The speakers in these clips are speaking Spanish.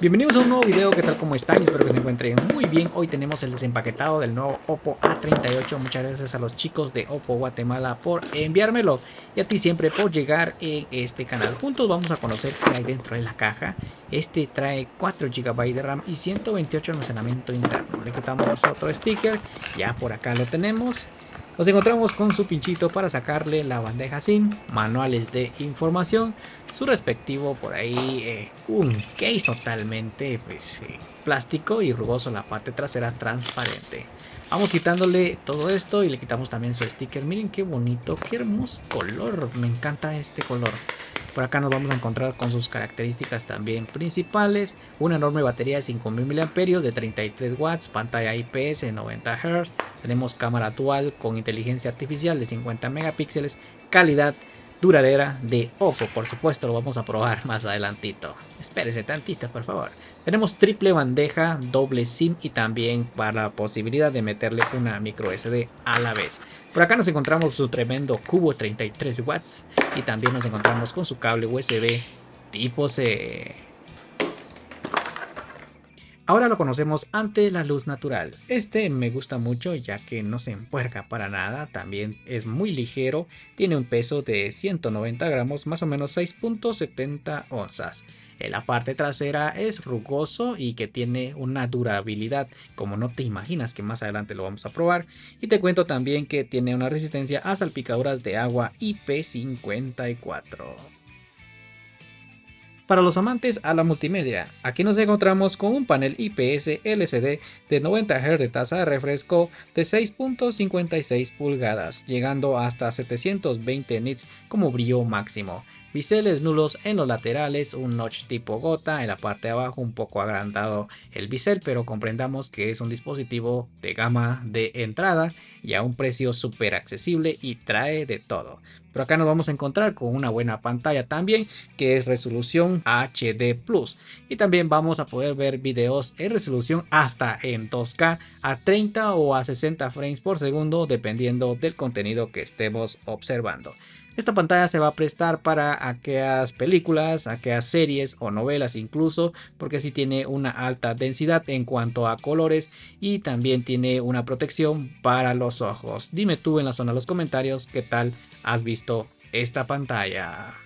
Bienvenidos a un nuevo video, ¿qué tal? ¿Cómo están? Espero que se encuentren muy bien. Hoy tenemos el desempaquetado del nuevo Oppo A38. Muchas gracias a los chicos de Oppo Guatemala por enviármelo y a ti siempre por llegar en este canal. Juntos vamos a conocer qué hay dentro de la caja. Este trae 4 GB de RAM y 128 de almacenamiento interno. Le quitamos otro sticker, ya por acá lo tenemos. Nos encontramos con su pinchito para sacarle la bandeja SIM, manuales de información, su respectivo por ahí un case totalmente plástico y rugoso, la parte trasera transparente. Vamos quitándole todo esto y le quitamos también su sticker. Miren qué bonito, qué hermoso color, me encanta este color. Por acá nos vamos a encontrar con sus características también principales. Una enorme batería de 5000 mAh de 33 watts, pantalla IPS de 90 Hz. Tenemos cámara dual con inteligencia artificial de 50 megapíxeles. Calidad duradera de Oppo, por supuesto lo vamos a probar más adelantito. Espérese tantito, por favor. Tenemos triple bandeja, doble SIM y también para la posibilidad de meterle una micro SD a la vez. Por acá nos encontramos su tremendo cubo 33 watts y también nos encontramos con su cable USB tipo C. Ahora lo conocemos ante la luz natural. Este me gusta mucho ya que no se empuerca para nada, también es muy ligero, tiene un peso de 190 gramos, más o menos 6.70 onzas. En la parte trasera es rugoso y que tiene una durabilidad como no te imaginas, que más adelante lo vamos a probar. Y te cuento también que tiene una resistencia a salpicaduras de agua IP54. Para los amantes a la multimedia, aquí nos encontramos con un panel IPS LCD de 90 Hz de tasa de refresco de 6.56 pulgadas, llegando hasta 720 nits como brillo máximo. Biseles nulos en los laterales, un notch tipo gota en la parte de abajo, un poco agrandado el bisel, pero comprendamos que es un dispositivo de gama de entrada y a un precio súper accesible y trae de todo. Por acá nos vamos a encontrar con una buena pantalla también, que es resolución HD+, y también vamos a poder ver videos en resolución hasta en 2K a 30 o a 60 frames por segundo dependiendo del contenido que estemos observando. Esta pantalla se va a prestar para aquellas películas, aquellas series o novelas incluso, porque sí tiene una alta densidad en cuanto a colores y también tiene una protección para los ojos. Dime tú en la zona de los comentarios qué tal has visto esta pantalla.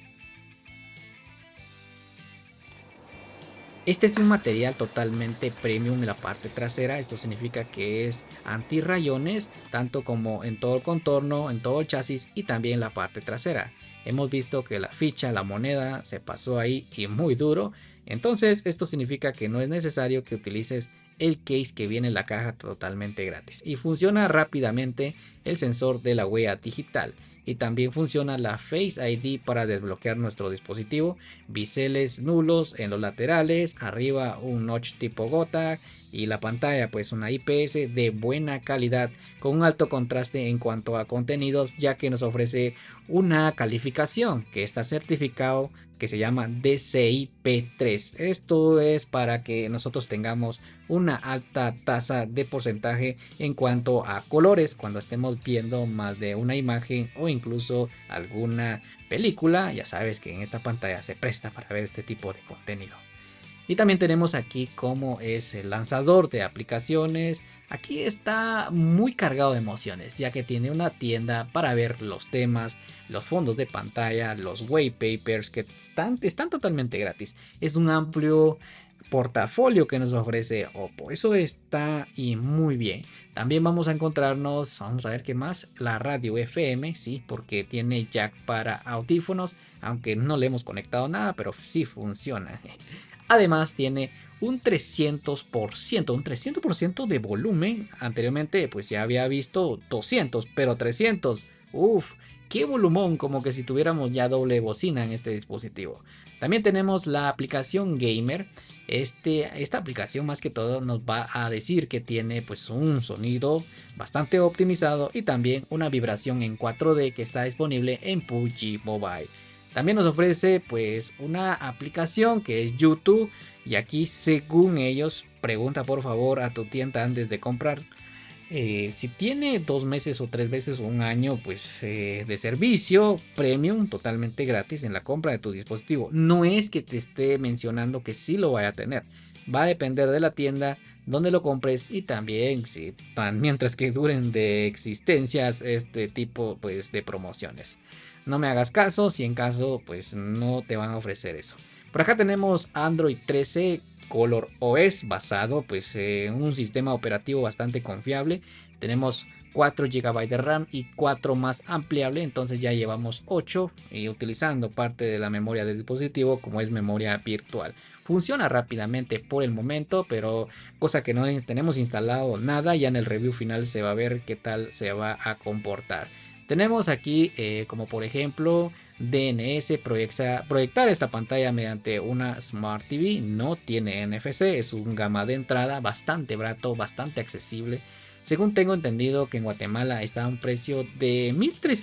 Este es un material totalmente premium en la parte trasera, esto significa que es anti-rayones, tanto como en todo el contorno, en todo el chasis y también en la parte trasera. Hemos visto que la ficha, la moneda se pasó ahí y muy duro, entonces esto significa que no es necesario que utilices el case que viene en la caja totalmente gratis. Y funciona rápidamente el sensor de la huella digital. Y también funciona la Face ID para desbloquear nuestro dispositivo. Biseles nulos en los laterales, arriba un notch tipo gota y la pantalla pues una IPS de buena calidad con un alto contraste en cuanto a contenidos, ya que nos ofrece una calificación que está certificado que se llama DCI-P3. Esto es para que nosotros tengamos una alta tasa de porcentaje en cuanto a colores cuando estemos viendo más de una imagen o incluso alguna película. Ya sabes que en esta pantalla se presta para ver este tipo de contenido. Y también tenemos aquí cómo es el lanzador de aplicaciones. Aquí está muy cargado de emociones, ya que tiene una tienda para ver los temas, los fondos de pantalla, los wallpapers que están totalmente gratis. Es un amplio portafolio que nos ofrece Oppo, eso está y muy bien. También vamos a encontrarnos, vamos a ver qué más, la radio FM, sí, porque tiene jack para audífonos, aunque no le hemos conectado nada, pero sí funciona. Además tiene un 300% de volumen. Anteriormente pues ya había visto 200, pero 300, uff, qué volumón, como que si tuviéramos ya doble bocina en este dispositivo. También tenemos la aplicación Gamer. Esta aplicación más que todo nos va a decir que tiene pues un sonido bastante optimizado y también una vibración en 4D que está disponible en PUBG Mobile. También nos ofrece pues una aplicación que es YouTube, y aquí según ellos, pregunta por favor a tu tienda antes de comprar. Si tiene 2 meses o 3 meses o un año pues de servicio premium totalmente gratis en la compra de tu dispositivo. No es que te esté mencionando que sí lo vaya a tener. Va a depender de la tienda donde lo compres y también si mientras que duren de existencias este tipo pues de promociones. No me hagas caso, si en caso pues no te van a ofrecer eso. Por acá tenemos Android 13 Color OS basado pues en un sistema operativo bastante confiable. Tenemos 4 GB de RAM y 4 más ampliable, entonces ya llevamos 8 y utilizando parte de la memoria del dispositivo como es memoria virtual. Funciona rápidamente por el momento, pero cosa que no tenemos instalado nada, ya en el review final se va a ver qué tal se va a comportar. Tenemos aquí como por ejemplo DNS, proyectar esta pantalla mediante una Smart TV, no tiene NFC, es un gama de entrada bastante barato, bastante accesible. Según tengo entendido que en Guatemala está a un precio de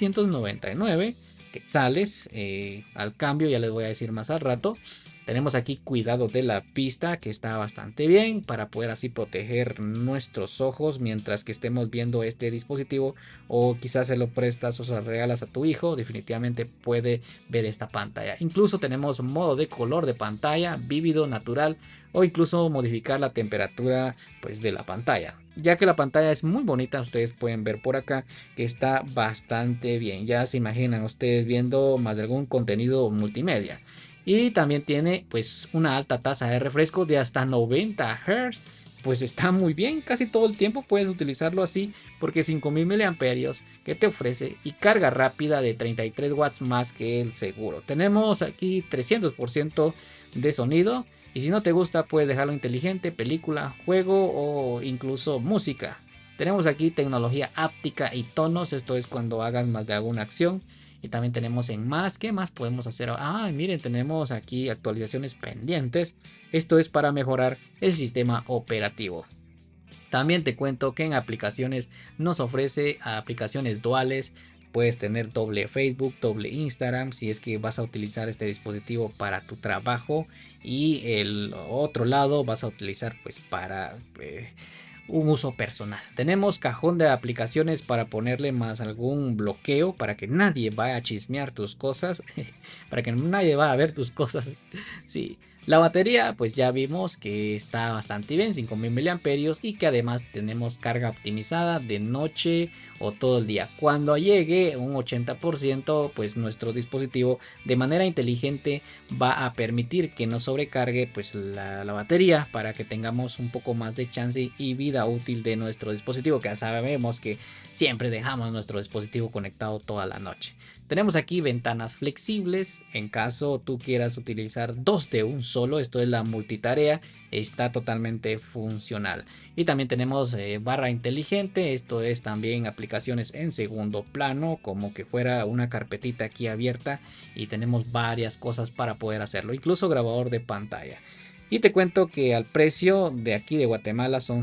1.399 quetzales, al cambio ya les voy a decir más al rato. Tenemos aquí cuidado de la vista que está bastante bien para poder así proteger nuestros ojos mientras que estemos viendo este dispositivo, o quizás se lo prestas o se lo regalas a tu hijo, definitivamente puede ver esta pantalla. Incluso tenemos modo de color de pantalla, vívido, natural, o incluso modificar la temperatura pues de la pantalla. Ya que la pantalla es muy bonita, ustedes pueden ver por acá que está bastante bien. Ya se imaginan ustedes viendo más de algún contenido multimedia. Y también tiene pues una alta tasa de refresco de hasta 90 Hz. Pues está muy bien, casi todo el tiempo puedes utilizarlo así porque 5000 mAh que te ofrece y carga rápida de 33 watts más que el seguro. Tenemos aquí 300% de sonido y si no te gusta puedes dejarlo inteligente, película, juego o incluso música. Tenemos aquí tecnología áptica y tonos, esto es cuando hagas más de alguna acción. Y también tenemos en más, ¿qué más podemos hacer? Miren, tenemos aquí actualizaciones pendientes. Esto es para mejorar el sistema operativo. También te cuento que en aplicaciones nos ofrece aplicaciones duales. Puedes tener doble Facebook, doble Instagram si es que vas a utilizar este dispositivo para tu trabajo. Y el otro lado vas a utilizar pues para un uso personal. Tenemos cajón de aplicaciones para ponerle más algún bloqueo para que nadie vaya a chismear tus cosas, para que nadie vaya a ver tus cosas. Sí. La batería pues ya vimos que está bastante bien, 5000 mAh, y que además tenemos carga optimizada de noche o todo el día. Cuando llegue un 80% pues nuestro dispositivo de manera inteligente va a permitir que no sobrecargue pues la batería para que tengamos un poco más de chance y vida útil de nuestro dispositivo, que ya sabemos que siempre dejamos nuestro dispositivo conectado toda la noche. Tenemos aquí ventanas flexibles en caso tú quieras utilizar dos de un solo. Esto es la multitarea, está totalmente funcional. Y también tenemos barra inteligente, esto es también aplicaciones en segundo plano, como que fuera una carpetita aquí abierta, y tenemos varias cosas para poder hacerlo, incluso grabador de pantalla. Y te cuento que al precio de aquí de Guatemala son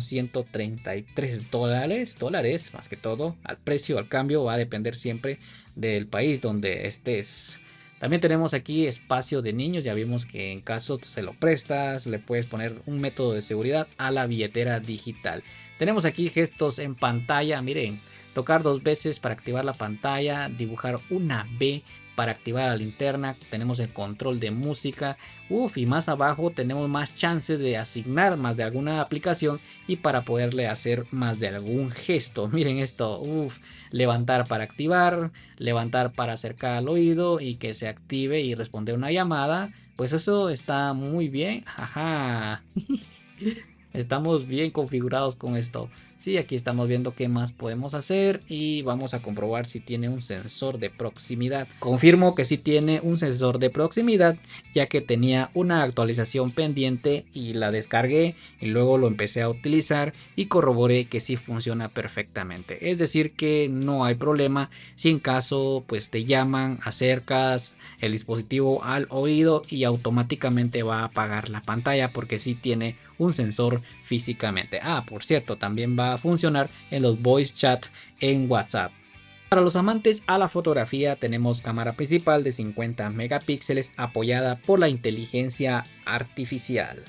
$133, más que todo. Al precio, al cambio, va a depender siempre del país donde estés. También tenemos aquí espacio de niños. Ya vimos que en caso se lo prestas, le puedes poner un método de seguridad a la billetera digital. Tenemos aquí gestos en pantalla. Miren, tocar 2 veces para activar la pantalla, dibujar una B para activar la linterna, tenemos el control de música, y más abajo tenemos más chances de asignar más de alguna aplicación y para poderle hacer más de algún gesto. Miren esto, levantar para activar, levantar para acercar al oído y que se active y responder una llamada. Pues eso está muy bien, jaja. Estamos bien configurados con esto. Sí, aquí estamos viendo qué más podemos hacer y vamos a comprobar si tiene un sensor de proximidad. Confirmo que sí tiene un sensor de proximidad, ya que tenía una actualización pendiente y la descargué y luego lo empecé a utilizar y corroboré que sí funciona perfectamente. Es decir que no hay problema si en caso pues te llaman, acercas el dispositivo al oído y automáticamente va a apagar la pantalla porque sí tiene un sensor físicamente. Por cierto, también va a funcionar en los voice chat en WhatsApp. Para los amantes a la fotografía tenemos cámara principal de 50 megapíxeles apoyada por la inteligencia artificial.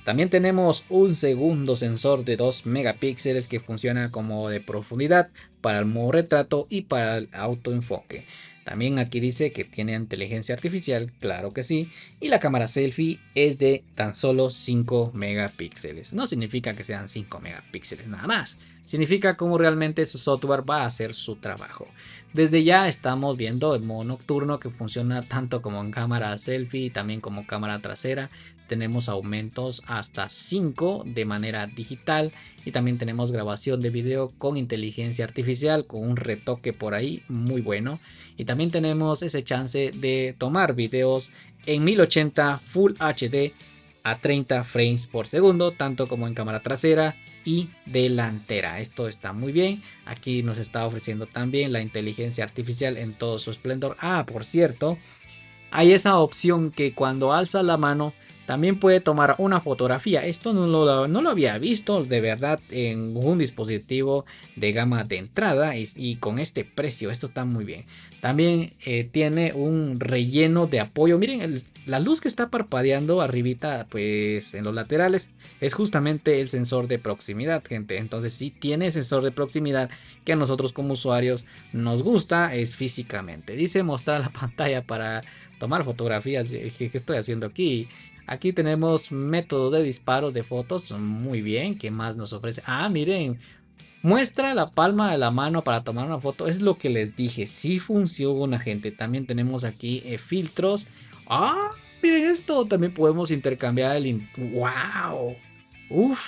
También tenemos un segundo sensor de 2 megapíxeles que funciona como de profundidad para el modo retrato y para el autoenfoque. También aquí dice que tiene inteligencia artificial, claro que sí, y la cámara selfie es de tan solo 5 megapíxeles. No significa que sean 5 megapíxeles nada más, significa cómo realmente su software va a hacer su trabajo. Desde ya estamos viendo el modo nocturno que funciona tanto como en cámara selfie y también como cámara trasera. Tenemos aumentos hasta 5 de manera digital y también tenemos grabación de video con inteligencia artificial con un retoque por ahí muy bueno. Y también tenemos ese chance de tomar videos en 1080 Full HD a 30 frames por segundo, tanto como en cámara trasera y delantera. Esto está muy bien. Aquí nos está ofreciendo también la inteligencia artificial en todo su esplendor. Ah, por cierto, hay esa opción que cuando alza la mano también puede tomar una fotografía. Esto no lo había visto de verdad en un dispositivo de gama de entrada y con este precio. Esto está muy bien. También tiene un relleno de apoyo. Miren, la luz que está parpadeando arribita, pues en los laterales, es justamente el sensor de proximidad, gente. Entonces sí tiene sensor de proximidad que a nosotros como usuarios nos gusta, es físicamente. Dice mostrar la pantalla para tomar fotografías. ¿Qué estoy haciendo aquí? Aquí tenemos método de disparo de fotos. Muy bien. ¿Qué más nos ofrece? Ah, miren. Muestra la palma de la mano para tomar una foto. Es lo que les dije. Sí funciona, gente. También tenemos aquí filtros. Ah, miren esto. También podemos intercambiar el... ¡Wow! Uf.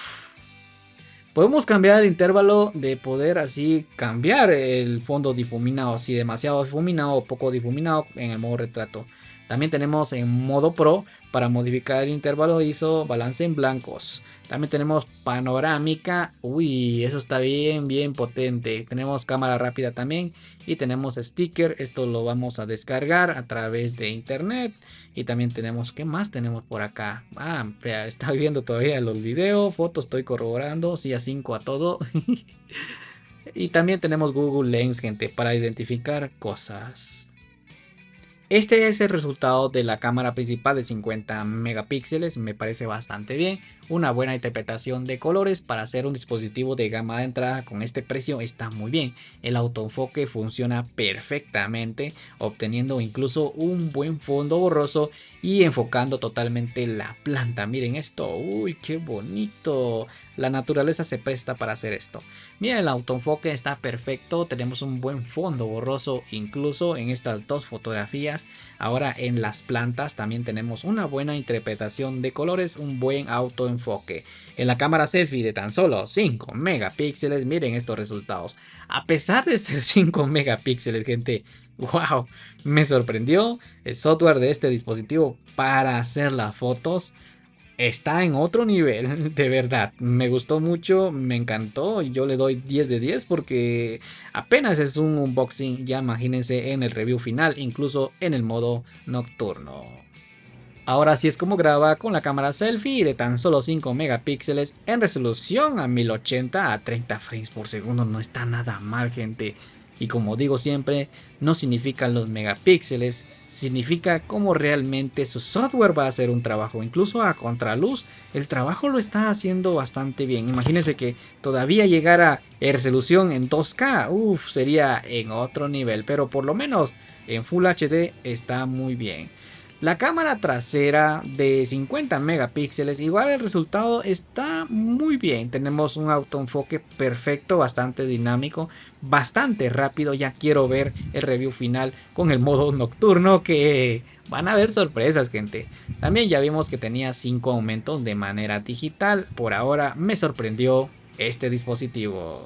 Podemos cambiar el intervalo de poder así cambiar el fondo difuminado. Si demasiado difuminado o poco difuminado en el modo retrato. También tenemos en modo Pro para modificar el intervalo ISO, balance en blancos. También tenemos panorámica. Uy, eso está bien potente. Tenemos cámara rápida también. Y tenemos sticker. Esto lo vamos a descargar a través de internet. Y también tenemos, ¿qué más tenemos por acá? Ah, está viendo todavía los videos. Fotos estoy corroborando. Sí, a 5 a todo. Y también tenemos Google Lens, gente, para identificar cosas. Este es el resultado de la cámara principal de 50 megapíxeles, me parece bastante bien, una buena interpretación de colores para hacer un dispositivo de gama de entrada con este precio está muy bien. El autoenfoque funciona perfectamente, obteniendo incluso un buen fondo borroso y enfocando totalmente la planta. Miren esto, uy, qué bonito. La naturaleza se presta para hacer esto. Miren, el autoenfoque está perfecto. Tenemos un buen fondo borroso incluso en estas dos fotografías. Ahora en las plantas también tenemos una buena interpretación de colores, un buen autoenfoque. En la cámara selfie de tan solo 5 megapíxeles, miren estos resultados. A pesar de ser 5 megapíxeles, gente, wow, me sorprendió el software de este dispositivo para hacer las fotos. Está en otro nivel, de verdad, me gustó mucho, me encantó y yo le doy 10 de 10 porque apenas es un unboxing, ya imagínense en el review final, incluso en el modo nocturno. Ahora sí es como graba con la cámara selfie de tan solo 5 megapíxeles en resolución a 1080 a 30 frames por segundo, no está nada mal, gente. Y como digo siempre, no significan los megapíxeles, significa cómo realmente su software va a hacer un trabajo. Incluso a contraluz, el trabajo lo está haciendo bastante bien. Imagínense que todavía llegara a resolución en 2K, sería en otro nivel. Pero por lo menos en Full HD está muy bien. La cámara trasera de 50 megapíxeles, igual el resultado está muy bien. Tenemos un autoenfoque perfecto, bastante dinámico, bastante rápido. Ya quiero ver el review final con el modo nocturno, que van a haber sorpresas, gente. También ya vimos que tenía 5 aumentos de manera digital. Por ahora me sorprendió este dispositivo.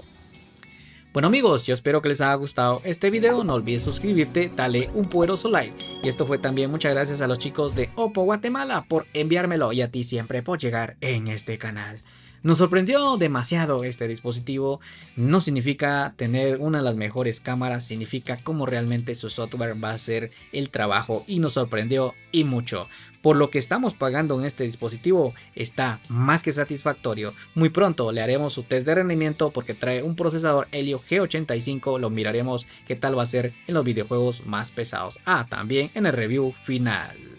Bueno amigos, yo espero que les haya gustado este video, no olvides suscribirte, dale un poderoso like. Y esto fue también muchas gracias a los chicos de Oppo Guatemala por enviármelo y a ti siempre por llegar en este canal. Nos sorprendió demasiado este dispositivo, no significa tener una de las mejores cámaras, significa cómo realmente su software va a hacer el trabajo y nos sorprendió y mucho. Por lo que estamos pagando en este dispositivo está más que satisfactorio. Muy pronto le haremos su test de rendimiento porque trae un procesador Helio G85, lo miraremos qué tal va a ser en los videojuegos más pesados. También en el review final.